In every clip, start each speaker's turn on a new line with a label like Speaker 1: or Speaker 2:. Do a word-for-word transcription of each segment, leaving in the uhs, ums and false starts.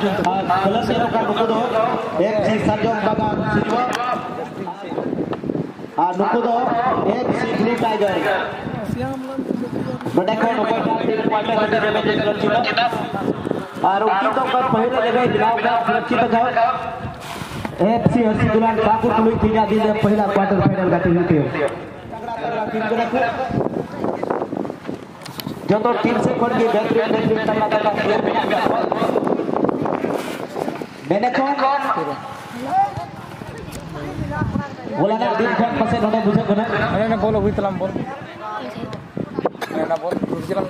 Speaker 1: Colour से का नुको दो एक सी सरजों बागा सिजवा आ नुको दो एक सी ब्लू टाइगर बड़ा को नुको तीन क्वार्टर में डैमेज सुरक्षित और उनकी तो कर पहले जगह दिलाव का सुरक्षित जाओ एफसी हर्षी दुलान ठाकुर तुलुई थी या दिन पहला क्वार्टर फाइनल का टीम थे जो तो टीम से खोल के बेहतरीन बेहतरीन तगड़ा तगड़ा प्लेयर मैंने कौन बोला ना दिन कौन पसे होने बुझे कोने
Speaker 2: अरे ना बोलो हुई तलाम बोल अरे ना बोल रुक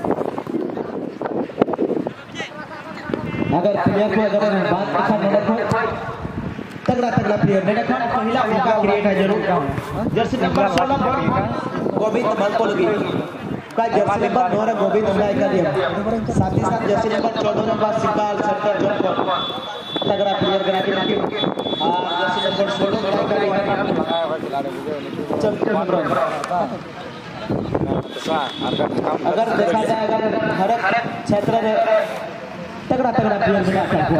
Speaker 1: अगर प्लेयर को अगर बात अच्छा नहीं रखो तगड़ा तगड़ा प्लेयर मैंने कौन पहला मौका क्रिएट है जरूर जर्सी नंबर सोलह गोविंद मलतोलगी का जर्सी नंबर नौ गोविंद उमराय का दिया साथ ही साथ जर्सी नंबर चौदह नंबर सिकाल सेक्टर जोनपुर तगड़ा प्लेयर करा के नाम और जर्सी नंबर सोलह का दिया अगर देखा जाए अगर हर क्षेत्र में तगड़ा तगड़ा प्लेयर मिला हुआ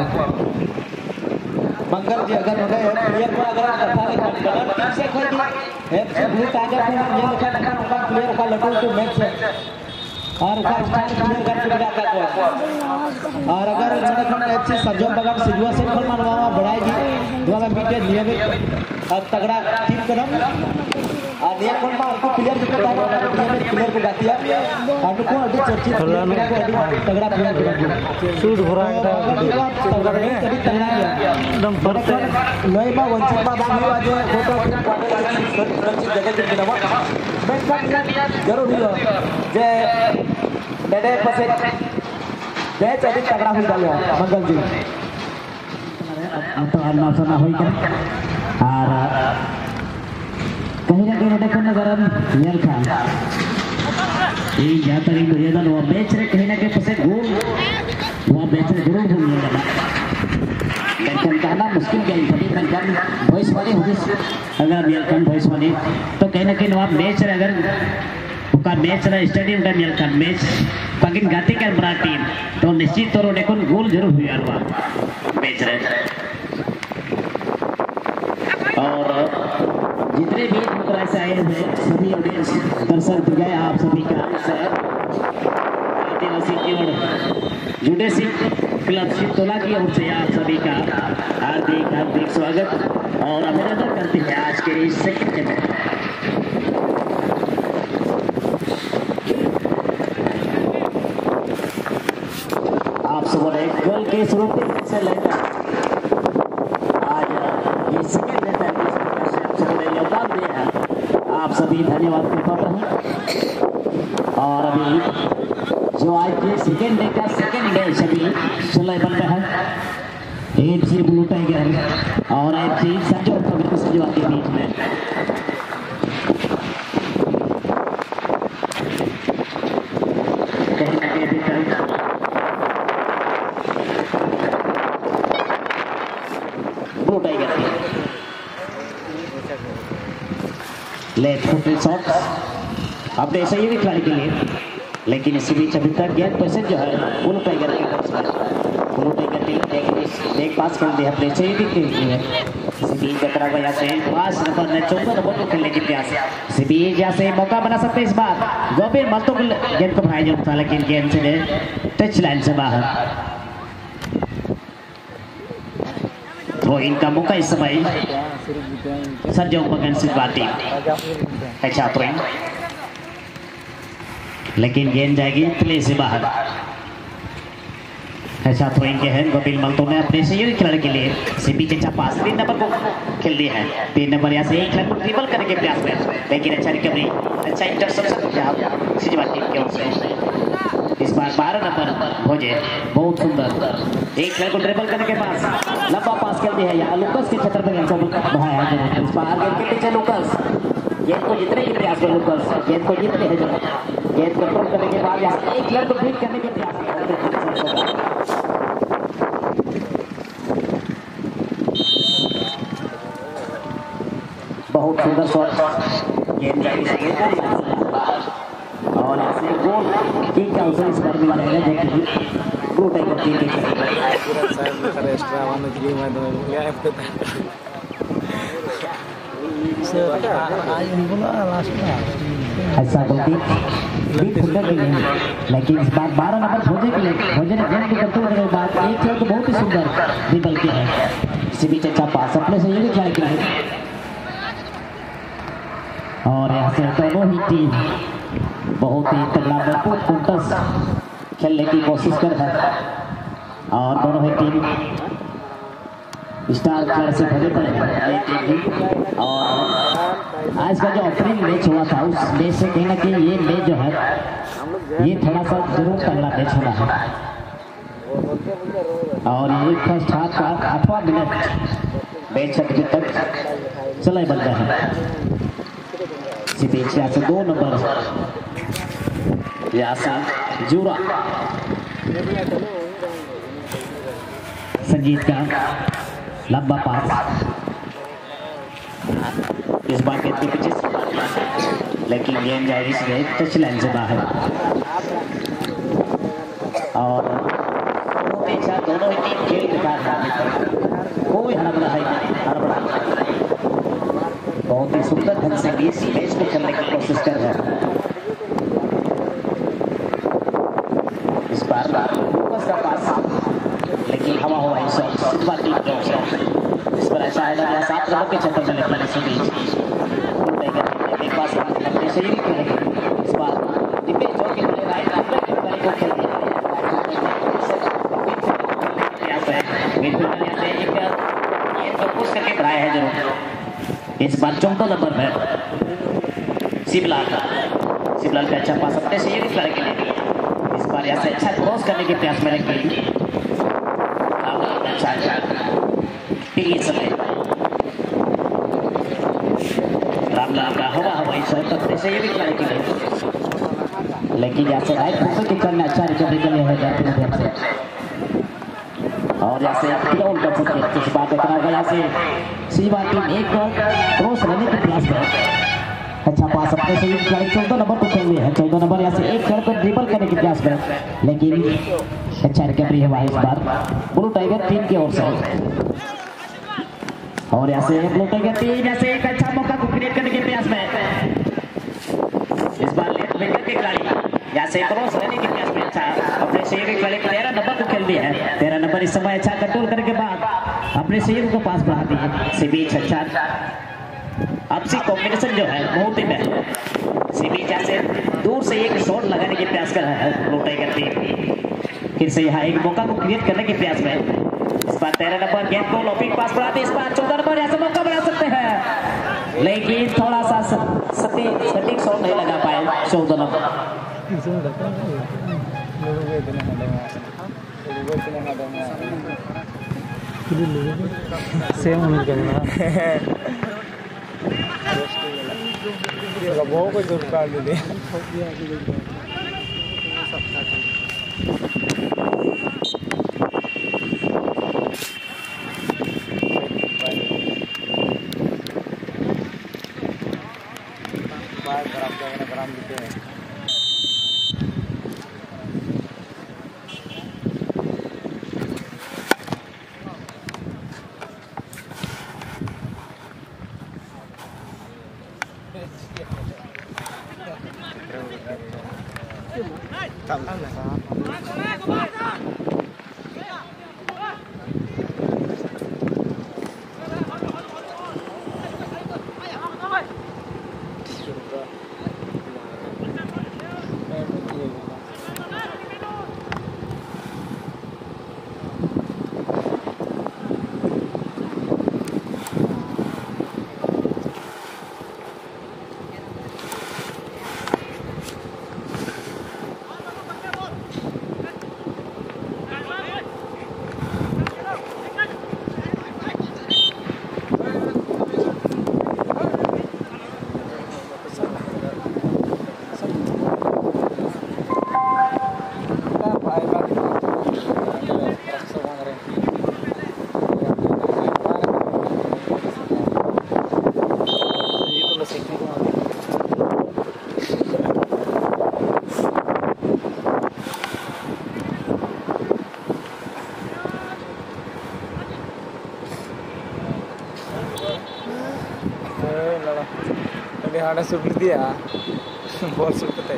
Speaker 1: मंगल जी अगर हो गए प्लेयर को अगर कथा नहीं कलर टीम से खोल दी एफसी ब्लू टाइगर को हम ये लिखा रखा उनका प्लेयर का लटू टू मैच है और उसका स्टाइल प्लेयर का सुविधा का और अगर झारखंड एफसी सरजों बगम सिजवा से खोल मनवावा बढ़ाएगी द्वारा मीटे नियमित और तगड़ा टीम कदम और नियम कोण में आपको प्लेयर जो बताया नियमित प्लेयर को गाती है और को अभी चर्चित प्लेयर को अभी तगड़ा प्लेयर
Speaker 2: सूट भरा
Speaker 1: तगड़ा कभी तगड़ा एकदम परफेक्ट नई में वंचित में दाम हुआ जो फोटो सुरक्षित जगह के बिना मैं जरूर ही जे मेरे पास मैच अभी तगड़ा हुई डालो मंगल जी तो अन्ना सुना हुई कर और कहीं ना कहीं देखो नजर नियल खान ये जाता है मर्यादा वो मैच रे कहीं ना कहीं पसे गोल वो मैच रे जरूर गोल मिलेगा लेकिन कहना मुश्किल गेम थी लेकिन वॉइस वाली होगी अगर नियल खान वॉइस वाली तो कहीं ना कहीं वो मैच रे अगर उनका मैच रे स्टेडियम का नियल खान मैच पगिन गाती कर बड़ा टीम तो निश्चित तौर पर देखो गोल जरूर हुई यार वो मैच रे और जितने भी मुद्रा से आए हैं सभी ऑडियंस दर्शक दिखाए आप सभी का आदिवासी की ओर जुड़े सिंह क्लब सितोला की ओर से आप सभी का हार्दिक हार्दिक स्वागत और अभिनंदन करते हैं आज के इस सेकंड में आप सब एक गोल के स्वरूप से लेकर आज ये सेकंड आप सभी धन्यवाद करता हूँ और अभी जो आज के सेकेंड डे का सेकेंड मैच अभी चल बन रहा है एफसी ब्लू टाइगर और एफसी सरजों बगम के बीच में कहीं ना कहीं blue tiger left foot shot अपने सही भी खिलाड़ी के लिए लेकिन इसी बीच अभी तक गेंद परसेंट जो है ब्लू टाइगर के पास में ब्लू टाइगर टीम एक पास खेल दिया अपने सही भी खेल है इसी बीच जतरा भैया से पास नंबर ने चौदह नंबर को खेलने की प्रयास इसी बीच जैसे मौका बना सकते इस बार गोविंद मलतो गेंद को भाई जो था लेकिन गेंद से टच लाइन से बाहर थ्रो इन का मौका इस समय सरजों बगम सिजवा टीम है छात्रों लेकिन गेंद जाएगी प्ले से बाहर है छात्रों के हैं गोविंद मलतो ने अपने सहयोगी खिलाड़ी के लिए सीपी के पास तीन नंबर को खेल दिया है तीन नंबर यहाँ से एक खिलाड़ी को ड्रिबल करने के प्रयास में लेकिन अच्छा रिकवरी अच्छा इंटरसेप्शन सिजवा टीम की ओर से इस बार बारह नंबर भोजे बहुत सुंदर एक खिलाड़ी को ड्रिबल करने के पास लंबा पास खेल दिया है यहाँ लुकस के क्षेत्र में गेंद को बढ़ाया इस बार गेंद के पीछे लुकस गेंद को जीतने के प्रयास में लुकस गेंद को जीतने हैं गेंद कंट्रोल करने के बाद यहाँ एक खिलाड़ी को बीट करने के प्रयास बहुत सुंदर शॉट गेंद और ऐसे गोल किक का अवसर इस बार मिला रहेगा जो कि ब्लू टाइगर टीम के
Speaker 2: एक्स्ट्रा वाला गेम है तो क्या है
Speaker 1: ऐसा गलती भी फुल्लर के लिए, लेकिन इस बार बारह नंबर भोजे के लिए भोजे ने गेंद को करते हुए बाद एक खेल तो बहुत ही सुंदर निकल के है। इसी बीच अच्छा पास अपने से ये खेल के लिए और यहाँ से दोनों ही टीम बहुत ही तगड़ा मजबूत कुंटस खेलने की कोशिश कर रहा है और दोनों ही टीम स्टार प्लेयर से भरे पड़े हैं। और आज का जो ओपनिंग मैच हुआ था उस मैच से कहना कि ये मैच जो है ये थोड़ा सा जरूर तगड़ा मैच होना है और ये फर्स्ट हाफ का आठवां मिनट मैच अभी तक चला ही बन रहा है। इसी बीच यहाँ से दो नंबर यहाँ से जूरा संजीत का लंबा पास इस बार के पीछे लेकिन गेंद जाएगी सीधे टच लाइन से बाहर और दोनों ही टीम खेल दिखा रहा है कोई हड़बड़ा है हड़बड़ा बहुत ही सुंदर ढंग से इस मैच को खेलने की कोशिश कर रहे हैं। इस बार फोकस का पास लेकिन हवा हुआ है शॉट इस बार टीम के शॉट इस पर ऐसा है ना सात रनों के चक्कर में लगता है इस बीच एक पास अपने से ही खेलेंगे इस बार दिपेश जो के लिए राइट राइट को खेल दिया मिडफील्डर यहां से एक ये तो पुश करके बढ़ाया है जरूर इस बार चौदह नंबर में शिवलाल का शिवलाल का अच्छा पास अपने से ये खिलाड़ी के लिए इस बार यहाँ से अच्छा क्रॉस करने के प्रयास में रखेंगे अच्छा समय रामलाल का हवा हवाई शॉट अपने से ये भी खिलाड़ी के लिए लेकिन यहाँ से राइट फुट के करना अच्छा रिकवरी के लिए है माध्यम से और यहाँ से क्लोन कर सकते हैं इस बात इतना होगा यहाँ से सीवा टीम एक क्रॉस रहने के प्रयास में अच्छा पास अपने से चौदह नंबर को खेल है चौदह नंबर यहाँ से एक खेल पर ड्रिबल करने के प्रयास में लेकिन अच्छा रिकवरी है इस बार ब्लू टाइगर टीम की ओर से और यहाँ से ब्लू टाइगर टीम यहाँ से एक अच्छा मौका को क्रिएट करने के प्रयास में इस बार लेफ्ट विंगर के खिलाड़ी यहाँ से क्रॉस रहने के प्रयास में अच्छा अपने शरीर के खिलाड़ी तेरह नंबर को खेल दिया है तेरह नंबर इस समय अच्छा कंट्रोल करने के बाद अपने शरीर को पास बढ़ा दिए इसी बीच अच्छा आपसी कॉम्बिनेशन जो है बहुत ही बेहतर इसी बीच से दूर से एक शॉट लगाने के प्रयास कर रहा है ब्लू टाइगर टीम फिर से यहाँ एक मौका को क्रिएट करने के प्रयास में इस बार तेरह नंबर गेंद को लॉपिंग पास बढ़ाते इस बार चौदह नंबर यहाँ से मौका बना सकते हैं लेकिन थोड़ा सा सटीक शॉट नहीं लगा पाए चौदह नंबर
Speaker 2: सेम होने करना बहुत कुछ दुकान दे ग्राम देते हैं Mana sulit dia, bol sulit teh.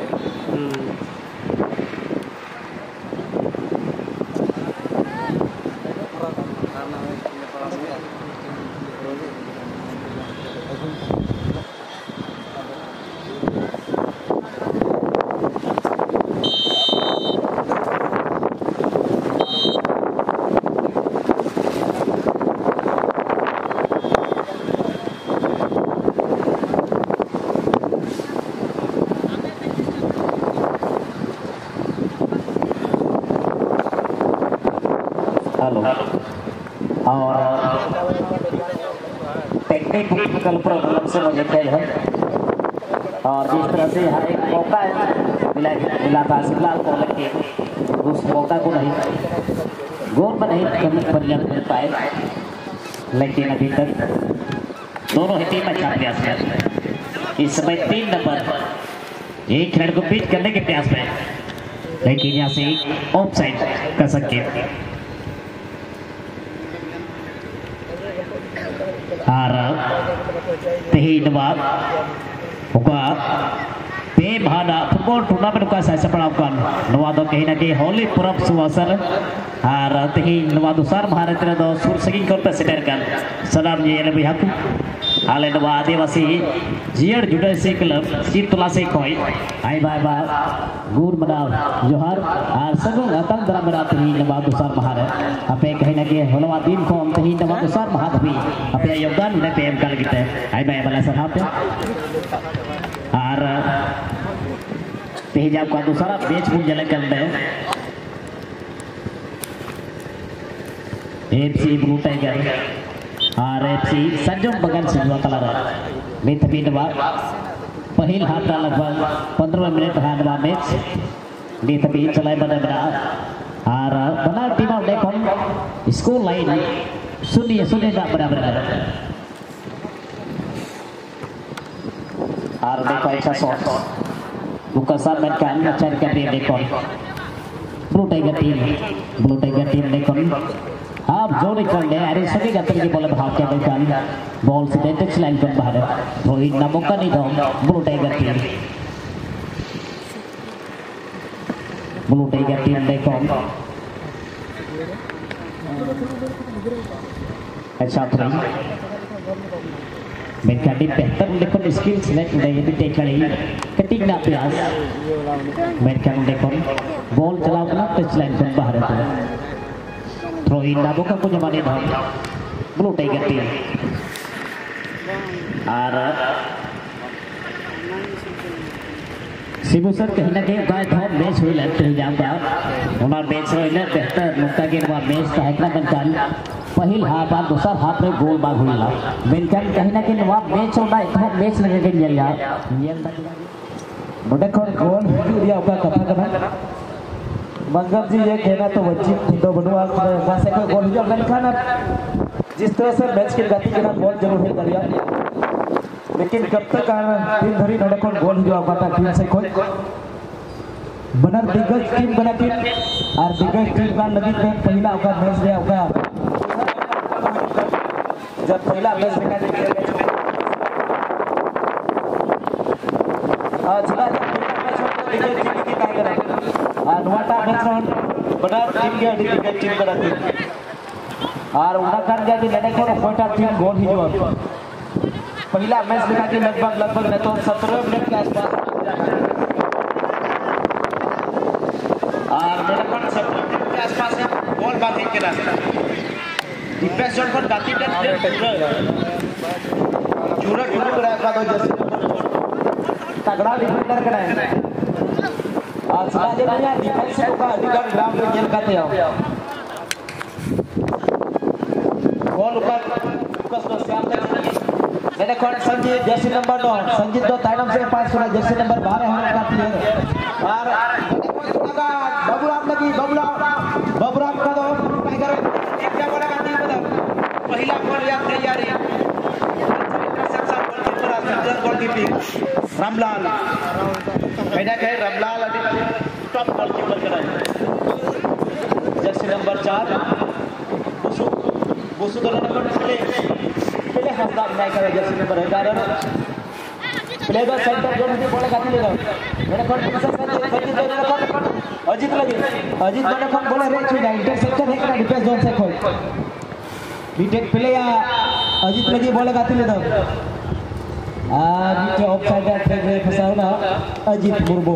Speaker 1: Hello और टेक्निकल प्रॉब्लम से मुझे खेल है और जिस तरह से यहाँ एक मौका मिला मिला था शिवलाल को लेके उस मौका को नहीं गोल में नहीं करने पर्याप्त मिल पाए, लेकिन अभी तक दोनों ही टीम अच्छा प्रयास है। इस समय तीन नंबर एक खिलाड़ी को बीट करने के प्रयास में, लेकिन यहाँ से ऑफ साइड का संकेत और तेही नवाब होगा पे भाना फुटबॉल टूर्नामेंट का साइज पड़ा हुआ नवा दो कहीं ना कहीं होली परब सुवासर और तेही नवा दुसार भारत रे दो सुर सगिंग कर पे सेटर कर सलाम जी ने बिहाकू आले नवा आदिवासी जियर जुड़े से क्लब सीतला से कोई आई बाय बाय गुर मनाव जोहर और सगुन अतन दरा मेरा तेही नवा दुसार भारत आपे कहीं ना कहीं होलवा दिन को हम तेही नवा दुसार भारत भी आपे योगदान ने पे एम कर गिते आई बाय वाला सर पे और तेही जब का दूसरा मैच बुक जले कर दे एफसी ब्लू टाइगर और एफसी संजम बगन से जुआ कलर में थपी नवा पहल हाफ का लगभग पंद्रह मिनट हानवा मैच ली थपी चलाए बने बना और बना टीम ऑफ देखो स्कोर लाइन शून्य शून्य का बराबर है और देखो अच्छा शॉट बुकासार मैच का अच्छा कैप्टन देखो blue tiger team blue tiger team देखो आप जो निकल गए अरे सभी गतर की बॉल भाग के निकाल बॉल से टच लाइन पर बाहर थोड़ी ना मौका नहीं था blue tiger team blue tiger team देखो अच्छा three mereka di better dekon skill select dari di tekali ketika pias mereka dekon ball चलाओ ना टच लाइन पर बाहर है थ्रो इन ना बुका punya mana dah blue tiger team और सिबू सर कहीं ना कहीं गाय था मैच हुई लगते हैं जहाँ पर उन्होंने मैच हुई ना बेहतर मुक्का के बाद मैच था इतना बनकर पहल हाफ और दूसरा हाफ में गोल बाग हुई ला बेनकर कहीं ना कहीं वहाँ मैच होना इतना मैच लगे कि ये यार ये बड़े कौन गोल दिया होगा कथा कथा मंगल जी ये कहना तो वंचित तो बनवा वैसे कोई गोल जो बेनकर जिस तरह से मैच की गति के साथ बहुत जरूर है करिया लेकिन कब तक टीम धरी नोड़े कौन गोल जो आता टीम से कोई बनर दिग्गज टीम बना टीम और दिग्गज टीम का लगी में पहला होगा मैच दिया होगा जब पहला मैच देखा जाएगा आज का दिग्गज टीम की टाइगर है और नवाटा मैच बनर टीम के दिग्गज टीम बना टीम और उनका कर दिया कि लड़े को कोटा टीम गोल ही जो पहला मैच देखा कि लगभग लगभग न तो सत्रह मिनट के आसपास और मेरे पास सत्रह मिनट के आसपास है बॉल बात के ना डिफेंस जोन पर बाती का चूरा चूरा करा का तो जैसे तगड़ा डिफेंडर करा है और सदा जे भैया डिफेंस का अधिकार ग्राउंड में जेल करते हो बॉल ऊपर फोकस को श्याम तक मैंने कौन संजीत जर्सी नंबर नौ संजीत दो ताइनम से पास करा जर्सी नंबर बारह है का प्लेयर और बबुराम लगी बबुराम बबुराम का दो टाइगर क्या बोला का टीम मतलब पहला बॉल या तैयारी इंटरसेप्शन गोलकीपर सज्जन गोलकीपिंग रामलाल मैंने कहे रामलाल अभी टॉप गोलकीपर करा जर्सी नंबर चार बुसु बुसु दोनों नंबर प्ले पहले हफ्ता नहीं करे जर्सी नंबर ग्यारह
Speaker 2: लेगा सेंटर जोन में बोले गाती लेगा मेरे कौन कैसे संजीत लेगा अजीत लगे अजीत बने कौन बोले रे छुई इंटरसेप्शन है कि डिफेंस जोन से खोल बीटेक प्ले या अजीत लगे बोले गाती लेगा आ बीटे ऑफसाइड है ट्रैक रे फंसा ना अजीत मुर्मू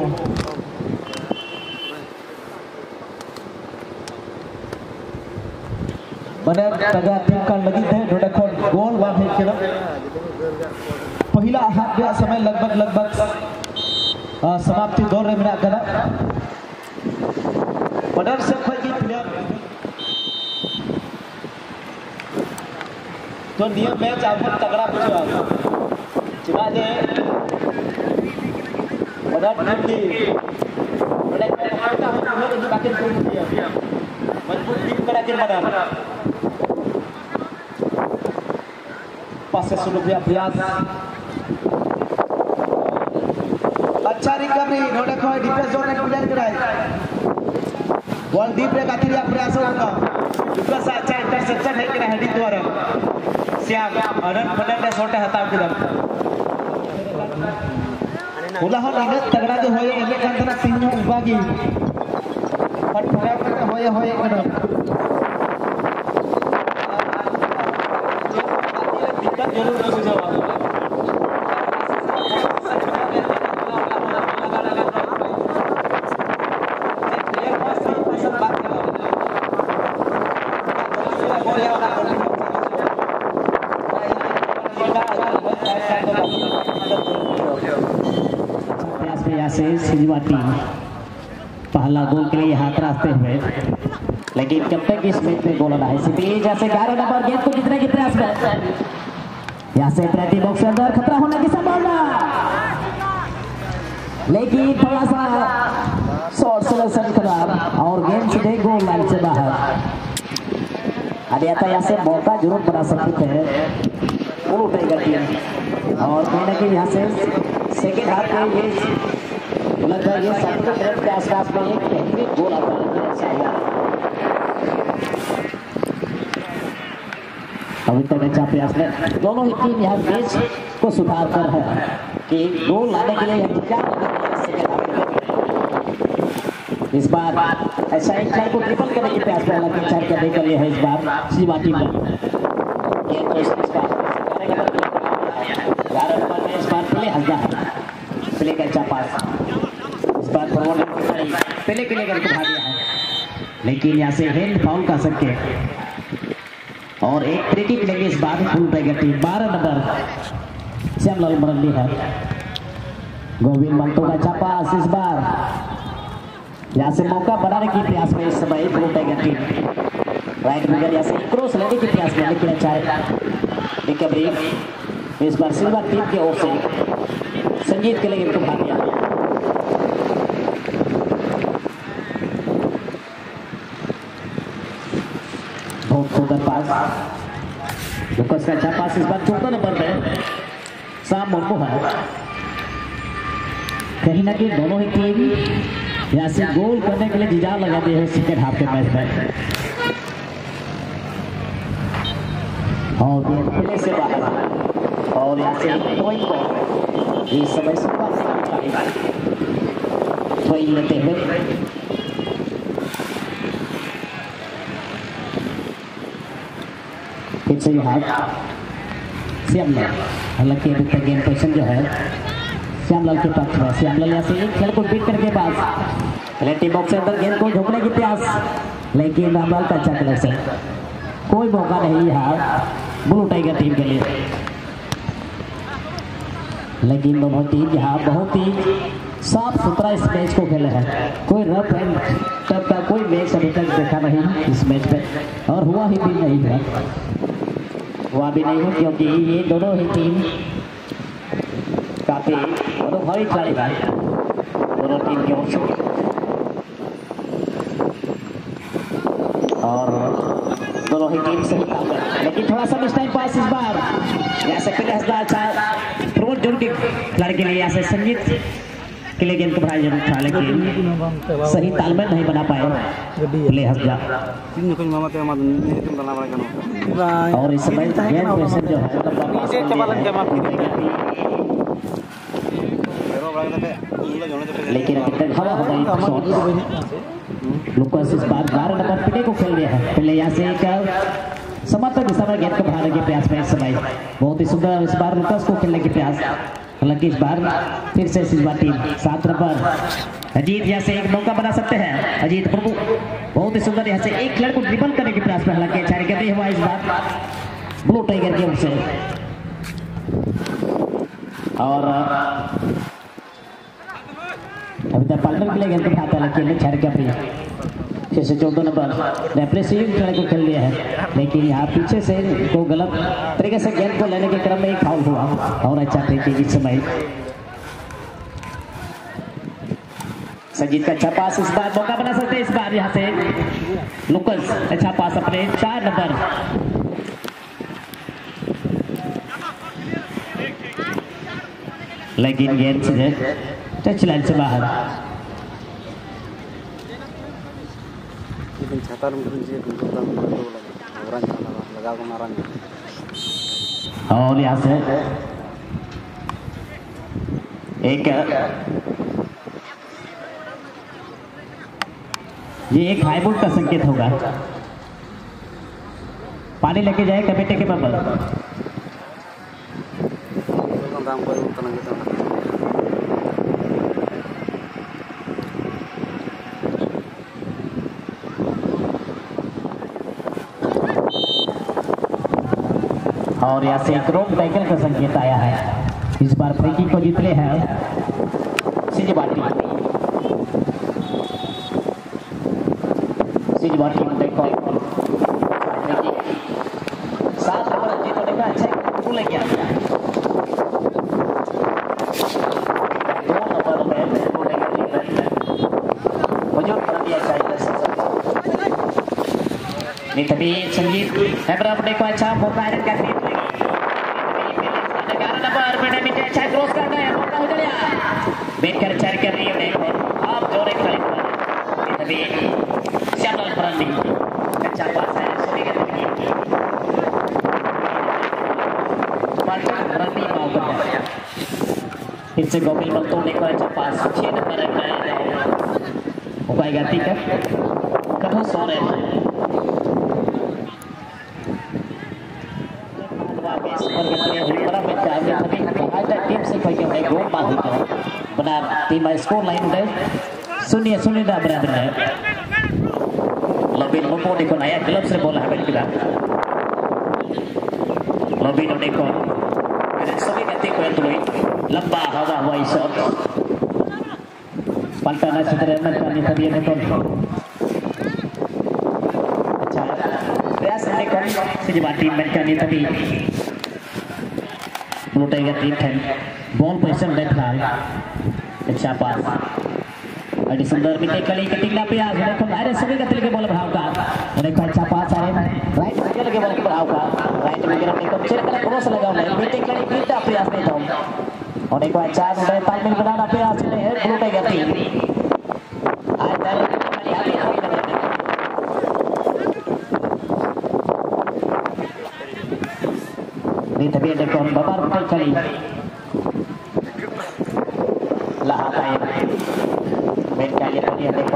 Speaker 2: बने तगा टीम का लगी थे नोडे खोल गोल वार है केना पहला हाफ के समय लगभग लगभग समाप्ति दौर रे मेरा करा बदर से खोजी प्लेयर तो नियम मैच आपन तगड़ा बुझा चिरा जे बदर टीम की बड़े फायदा हो तो बाकी टीम दिया मजबूत टीम करा के बना पास से शुरू किया प्रयास अच्छा रिकवरी नोडे को डिफेंस जोन में प्लेयर कराए बॉल डीप रे कातिरिया प्रयास होगा डिफेंस अच्छा इंटरसेप्शन है कि हेडिंग द्वारा श्याम अनन फनन ने छोटे हटाव किदम उलाह ने तगड़ा जो होए एले कांतना तीन उबागी फट फट होए होए कदम दिक्कत जरूर हो जावा
Speaker 1: से सिजवा टीम पहला गोल के लिए हाथ रास्ते हुए लेकिन कब तक इस मैच में गोल आया इसी जैसे ग्यारह नंबर गेंद को जीतने के प्रयास में यहाँ से प्रति बॉक्स के अंदर खतरा होने की संभावना लेकिन थोड़ा सा शॉट सिलेक्शन खराब और गेंद सीधे गोल लाइन से बाहर अन्यथा यहाँ से मौका जरूर बना सकते थे गोल उठेगा टीम और कहीं ना कहीं यहाँ से सेकेंड हाफ में ये लगता है ये सत्रह मिनट के आसपास में एक बेहतरीन गोल आता है ऐसा हुआ अभी तक अच्छा प्रयास में दोनों ही टीम यहाँ मैच को सुधार कर है कि गोल लाने के लिए क्या इस बार ऐसा एक चार को ट्रिपल करने के प्रयास में हालांकि चार करने के लिए है इस बार सिजवा टीम में ग्यारह नंबर में इस बार प्ले हल्का है प्ले का अच्छा पास पहले के लिए करके भाग गया है लेकिन यहाँ से हैंड फाउल कर सकते और एक फ्री किक लेंगे इस बार फुल टाइगर टीम बारह नंबर श्यामलाल मरंडी है गोविंद मंतो का अच्छा पास इस बार यहाँ से मौका बनाने की प्रयास में इस समय full tiger team right winger यहाँ से क्रॉस लेने की प्रयास में लेकिन अच्छा है रिकवरी इस बार सिल्वा टीम की ओर से संजीत के लिए इनको भाग गया बहुत सुंदर पास लुकस का अच्छा पास इस बार चौदह नंबर पे साम मुर्मू है कहीं ना कहीं दोनों ही टीम यहाँ से गोल करने के लिए जिजार लगा दिए हैं सेकेंड हाफ के मैच में और ये प्ले से बाहर और यहाँ से थ्रोइंग बॉल इस समय थ्रोइंग लेते हुए फिर से यहाँ श्यामलाल हालांकि अभी तक गेम पोजिशन जो है श्यामलाल के पक्ष में श्यामलाल यहाँ से एक खेल को बीट करके पास पेनल्टी बॉक्स के अंदर गेंद को झोंकने की प्रयास लेकिन रामलाल का अच्छा कलेक्शन कोई मौका नहीं यहाँ ब्लू टाइगर टीम के लिए लेकिन दोनों टीम यहाँ बहुत ही साफ सुथरा इस मैच को खेले हैं कोई रफ एंड टफ का कोई मैच अभी तक देखा नहीं इस मैच में और हुआ ही भी नहीं है हुआ भी नहीं है क्योंकि ये दोनों ही टीम काफी अनुभवी खिलाड़ी है दोनों टीम की ओर से और दोनों ही टीम सही काम कर लेकिन थोड़ा सा मिस टाइम पास इस बार यहाँ से पहले हंसदा अच्छा प्रमोद जोन के खिलाड़ी के लिए यहाँ से संगीत के लिए गेंद को बढ़ाया जरूर था लेकिन सही तालमेल नहीं बना पाए प्ले हंसदा और इस समय गेंद जो है लेकिन अभी तक हवा हवाई शॉट लुकास इस बार बारह नंबर पिटे को खेल दिया है। पहले यहाँ से एक समर्थक दिशा में गेंद को बढ़ाने के प्रयास में इस समय बहुत ही सुंदर इस बार लुकास को खेलने के प्रयास। हालांकि इस बार फिर से इस बार टीम सात नंबर अजीत यहाँ से एक मौका बना सकते हैं। अजीत प्रभु बहुत ही सुंदर यहाँ से एक खिलाड़ी को ड्रिबल करने के प्रयास में, हालांकि अच्छा रिकवरी हुआ इस बार ब्लू टाइगर की ओर से। और अभी तक पार्टनर के लिए गेंद उठाता है, लेकिन अच्छा रिकवरी फिर से चौदह नंबर रेफरी से खिलाड़ी को खेल दिया है। लेकिन यहाँ पीछे से को गलत तरीके से गेंद को लेने के क्रम में एक फाउल हुआ और अच्छा तरीके इस समय संजीत का अच्छा पास इस बार मौका बना सकते हैं। इस बार यहाँ से लुकस अच्छा पास अपने चार नंबर लेकिन गेंद से टच लाइन से बाहर। और यहाँ से एक ये एक हाईबोर्ड का संकेत होगा। पानी लेके जाए कमेटी के मेंबर। और यहाँ से एक रोक टाइकल का संकेत आया है। इस बार फ्रीकिक को जीत रहे हैं सिजबाटी सिजबाटी देखो सात नंबर जीत होने का अच्छा गोल लेके आ गया। दो नंबर में गोल लेके वजूद कर दिया चाहिए। नहीं तभी संजीत हैदर अपने को अच्छा मौका है करने अच्छा क्रॉस करना है, मौका हो गया बेकर चार कर रही है। आप जोरे खड़े तभी श्यामल फरंदी अच्छा पास है सभी के तरीके फरंदी माउंट कर दिया। फिर से गोविल बंतों ने को अच्छा पास छह नंबर है उपाय गति कर कहाँ सो रहे हैं टीम से कोई के गोल बाहर का बना टीम स्कोर लाइन दे शून्य शून्य दा बराबर है। लबिन मोपो देखो नया क्लब से बोला है बेटा लबिन देखो सभी गति को तो लंबा हवा हवाई शॉट पलटाना चित्र में पानी तभी देखो अच्छा प्रयास है कौन सिजबा टीम में करनी तभी ब्लू टाइगर टीम है बॉल पोजीशन लेफ्ट हाल अच्छा पास अड़ी सुंदर मिटे कली कटिंगला पे आज देखो अरे सभी का तिल के बॉल भाव का देखो अच्छा पास आ रहे राइट विकेट के बॉल के भाव का राइट विकेट अपने को चिर कला क्रॉस लगाओ नहीं मिटे कली बीटा प्रयास नहीं था और देखो अच्छा उन्हें तालमेल बनाना प्रयास ले है ब्लू टाइगर टीम आज दर यानी हमें नहीं तभी देखो बाबर उठे कली लहाता है बैठ का ये तभी देखो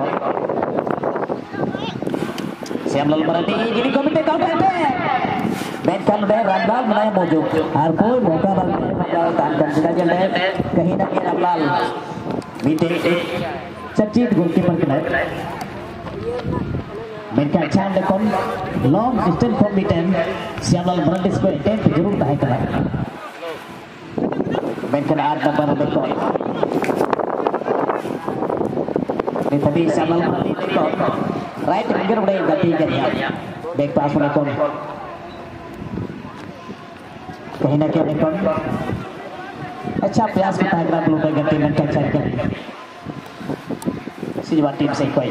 Speaker 1: श्यामलाल मराठी जिन्हें कमिटी का कहते हैं बैठ का लड़े रामलाल बनाए मौजूद हर कोई मौका बनते हैं काम कर दिया जल्द कहीं ना कहीं रामलाल बीते एक चर्चित गोलकीपर के लिए मेरे अच्छा देखो लॉन्ग डिस्टेंस फ्रॉम बीटन श्यामलाल मराठी को अटेम्प्ट जरूर है करा मेरे आठ नंबर देखो ये तभी श्यामलाल मराठी देखो राइट विंगर बड़े गति कर दिया बैक पास होने को कहीं ना कहीं देखो अच्छा प्रयास करता है ब्लू टाइगर टीम में अच्छा कर सिजवा टीम से कोई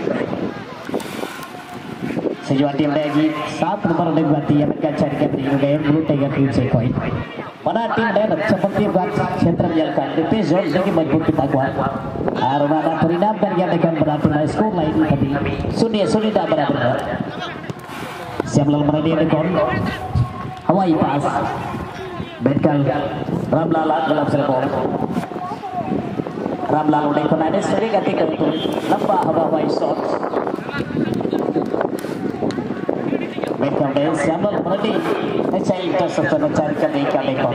Speaker 1: सिजवा टीम ने जी सात नंबर ने बाती है मैं अच्छा कर रही हूं गए ब्लू टाइगर टीम से कोई बना टीम ने रक्षापति बात क्षेत्र में जलका डिफेंस जोन देखिए मजबूत किता को और वाला परिणाम कर गया देखो बना टीम स्कोर लाइन कभी शून्य शून्य दा बराबर है श्यामलाल मराठी ने कौन हवाई पास बैठकर रामलाल गलत से बॉल रामलाल उड़े को नाने सरी गति करे तो लंबा हवा हवाई शॉट बेटा उड़े श्यामल मरडी अच्छा इंटरसेप्शन चार का देखा देखो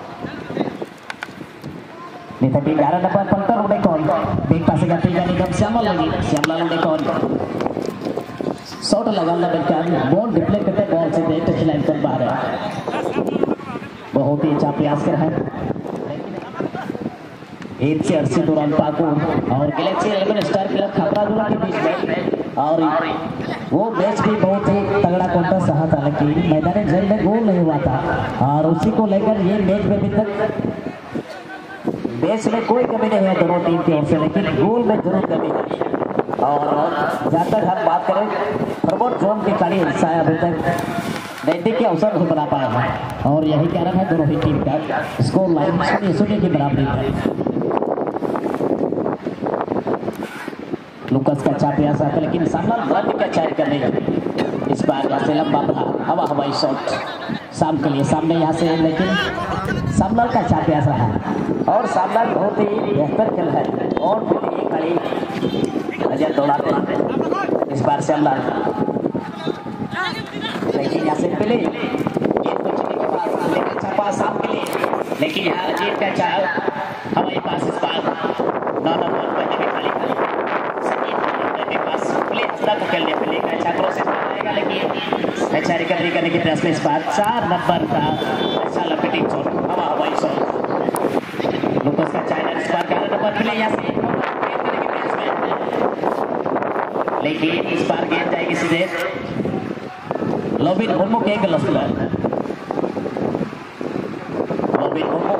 Speaker 1: निथाटी ग्यारह नंबर पंटर उड़े कौन बेग पास गति का निगम श्यामल लगी श्यामलाल उड़े कौन शॉट लगाना बेटा बॉल डिप्ले करते बॉल से दे टच लाइन पर बाहर है बहुत ही अच्छा प्रयास कर है एक से अस्सी दौरान पाकू और गैलेक्सी इलेवन स्टार क्लब खपराजुला के बीच में और वो मैच भी बहुत ही तगड़ा कॉन्टेस्ट रहा था लेकिन मैदान जेल में गोल नहीं हुआ था और उसी को लेकर ये मैच में अभी तक मैच में कोई कमी नहीं है दोनों टीम की ओर से लेकिन गोल में जरूर कमी है और जहाँ तक हम बात करें प्रमोद जोन की कड़ी हिस्सा है अभी तक नैतिक के अवसर नहीं बना पाया है और यही कारण है दोनों ही टीम का स्कोर लाइन शून्य शून्य की बराबरी है लुकस का अच्छा प्रयास है लेकिन सामना रन का चार कर रही इस बार यहाँ से लंबा बना हवा हवाई शॉट शाम के लिए सामने यहाँ से लेकिन सामलाल का अच्छा प्रयास रहा और सामलाल बहुत ही बेहतर खेल है और ये खड़ी अजय दौड़ाते हैं इस बार श्यामलाल लेकिन यहाँ से पहले गेंद बचने के पास लेकिन छपा साफ के लिए लेकिन यहाँ अजीत का चाल हमारे पास इस बार नौ नंबर पहले भी खाली था के पास प्लेस तक खेलने पे लेकर अच्छा क्रॉस आएगा लेकिन अच्छा रिकवरी करने के प्रयास में इस बार चार नंबर का अच्छा लपेटिंग शॉट हवा हवाई शॉट लुकस का चाइना इस बार ग्यारह नंबर प्ले यहाँ से लेकिन इस बार गेंद जाएगी सीधे लोबिन मुर्मू के गलत लोबिन मुर्मू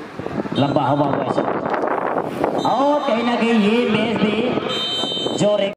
Speaker 1: लंबा हवा हुआ और कहीं ना कहीं ये मैच भी जो